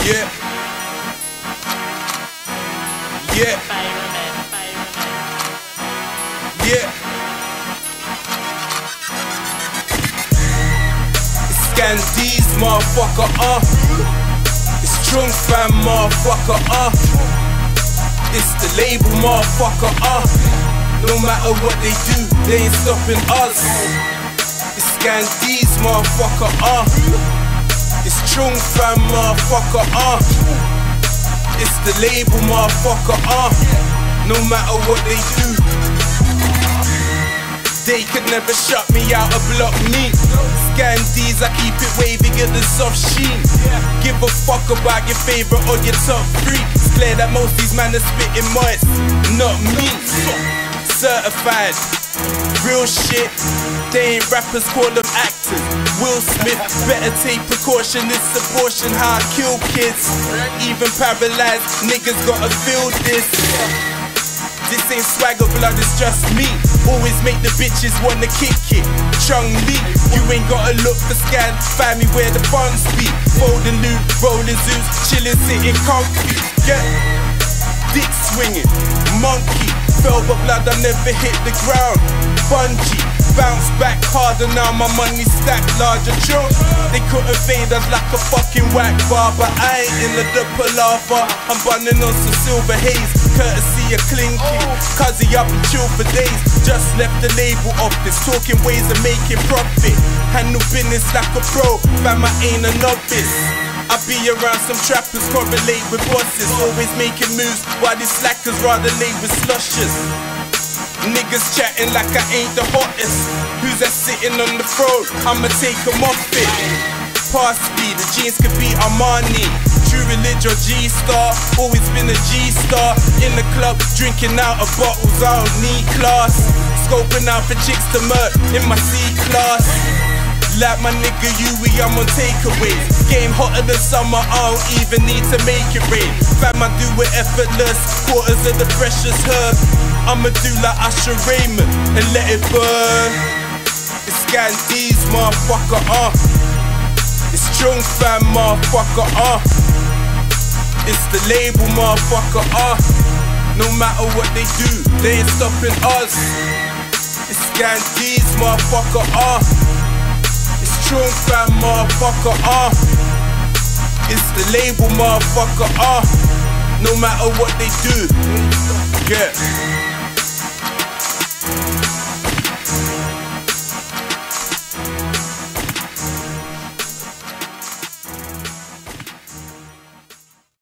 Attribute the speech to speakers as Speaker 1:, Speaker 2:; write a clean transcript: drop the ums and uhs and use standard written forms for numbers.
Speaker 1: Yeah. Yeah. Yeah. It's Scandies, motherfucker, It's Strong Fam, motherfucker, It's the label, motherfucker, No matter what they do, they ain't stopping us. It's Scandies, motherfucker, It's Strong Fam, motherfucker, It's the label, motherfucker, No matter what they do, they could never shut me out or block me. Scandies, I keep it way bigger than soft sheen. Give a fuck about your favorite or your top 3. It's clear that most these man are spitting moist, not me. Certified, real shit. They ain't rappers, call them actors. Will Smith, better take precaution. It's abortion, how I kill kids. Even paralyzed niggas gotta feel this. This ain't swagger blood, it's just me. Always make the bitches wanna kick it. Chung Lee, you ain't gotta look for Scan. Find me where the funds be. Folding loot, rolling zoos, chillin', sitting comfy. Yeah, dick swinging, monkey. Fell but blood, I never hit the ground. Bungee, bounce back harder now. My money stacked larger. Joke, they couldn't fade us like a fucking whack bar. But I ain't in the palaver. I'm bunning on some silver haze. Courtesy of Clinky, cause he up and chill for days. Just left the label office, talking ways of making profit. Handle business like a pro, fam, I ain't a novice. I be around some trappers, correlate with bosses. Always making moves, while these slackers rather lay with slushes. Niggas chatting like I ain't the hottest. Who's that sitting on the throne? I'ma take 'em off it. Pass speed, the jeans could be Armani. True religion, G-star, always been a G-star. In the club, drinking out of bottles, I don't need class. Scoping out for chicks to murk in my C-class. Like my nigga Yui, I'm on takeaways. Game hotter than summer, I don't even need to make it rain. Fam, I do it effortless, quarters of the freshest herb. I'ma do like Usher Raymond and let it burn. It's Scandies, motherfucker, It's Strong Fam, motherfucker, It's the label, motherfucker, No matter what they do, they ain't stopping us. It's Scandies, motherfucker, It's Strong Fam, motherfucker, It's the label, motherfucker, No matter what they do, yeah.